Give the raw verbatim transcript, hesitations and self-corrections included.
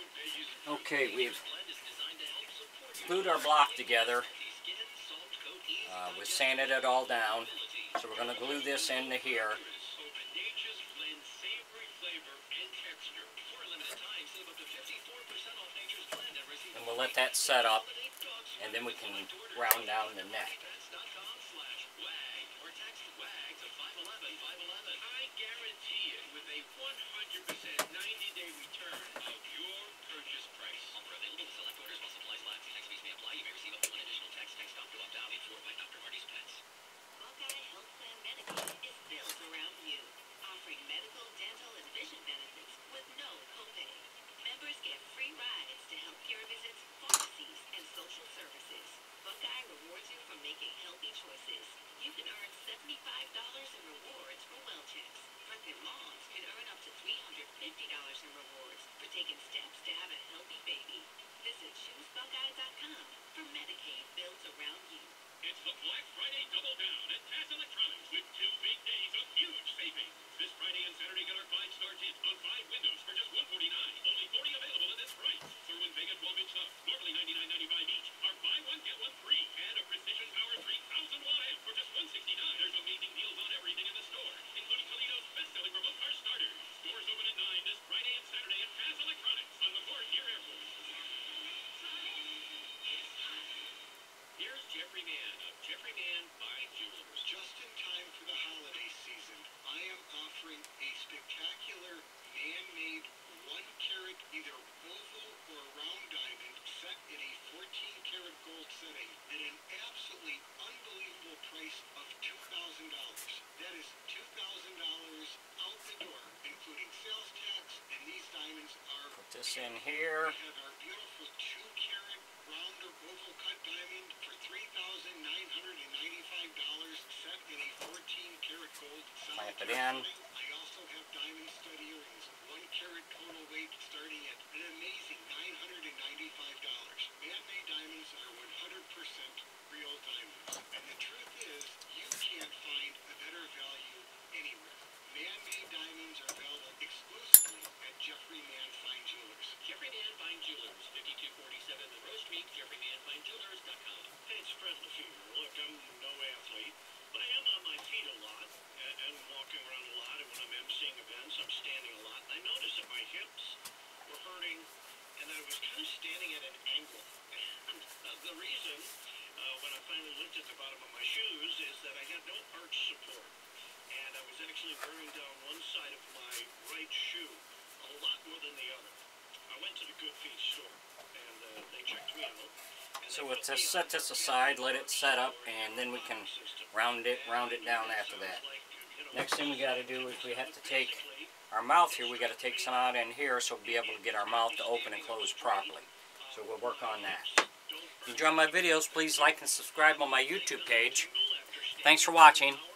Okay, we've glued our block together. Uh, we sanded it all down. So we're going to glue this into here. And we'll let that set up, and then we can round down the neck. Members get free rides to healthcare visits, pharmacies, and social services. Buckeye rewards you for making healthy choices. You can earn seventy-five dollars in rewards for well checks. Pregnant moms can earn up to three hundred fifty dollars in rewards for taking steps to have a healthy baby. Visit choose buckeye dot com for Medicaid built around you. It's the Black Friday Double Down at Taz Electronics with two big days of huge savings. This Friday and Saturday, get our five-star tint on five windows for just one forty-nine. Only forty available at this price. Through Vega twelve inch stuff, normally ninety-nine ninety-five each. Our buy one, get one free. And a Precision Power three thousand watt amp for just one sixty-nine. There's amazing deals on everything in the store, including Toledo's best-selling remote car starters. Stores open at nine this Friday and Saturday at Taz Electronics on the Fort near Airport. Here's Jeffrey Mann of Jeffrey Mann Fine Jewelers. Just in time for the holiday season, I am offering a spectacular man-made one-carat either oval or round diamond set in a fourteen karat gold setting at an absolutely unbelievable price of two thousand dollars. That is two thousand dollars out the door, including sales tax, and these diamonds are... Put this in here. We have our beautiful two carat round or oval cut diamond for three thousand nine hundred ninety-five dollars set in a fourteen karat gold. Clamp it in. I also have diamond stud earrings, one carat total weight starting at an amazing nine hundred ninety-five dollars. Man-made diamonds are one hundred percent real diamonds. And the truth is, you can't find a better value anywhere. Man-made diamonds are available exclusively at Jeffrey Mann Fine Jewelers. Jeffrey Mann Fine Jewelers, fifty-two forty-seven Monroe Street, jeffrey mann fine jewelers dot com. Hey, it's Fred Lefevre. Look, I'm no athlete, but I am on my feet a lot and, and walking around a lot, and when I'm emceeing events, I'm standing a lot. And I noticed that my hips were hurting, and I was kind of standing at an angle. And uh, the reason, uh, when I finally lifted the bottom of my shoes, is that I had no arch support. And I was actually wearing down one side of my right shoe a lot more than the other. I went to the Good Feet store, and uh, they checked me out. So we'll just set this aside, let it set up, and then we can round it, round it down after that. Next thing we got to do is we have to take our mouth here. We got to take some out in here so we'll be able to get our mouth to open and close properly. So we'll work on that. If you enjoy my videos, please like and subscribe on my YouTube page. Thanks for watching.